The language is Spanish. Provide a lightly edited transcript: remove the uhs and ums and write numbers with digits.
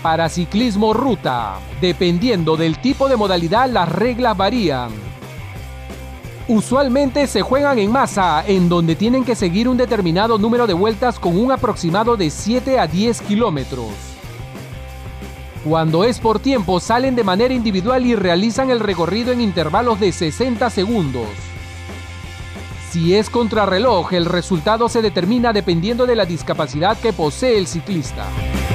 Para ciclismo ruta, dependiendo del tipo de modalidad, las reglas varían. Usualmente se juegan en masa, en donde tienen que seguir un determinado número de vueltas con un aproximado de 7 a 10 kilómetros. Cuando es por tiempo, salen de manera individual y realizan el recorrido en intervalos de 60 segundos. Si es contrarreloj, el resultado se determina dependiendo de la discapacidad que posee el ciclista.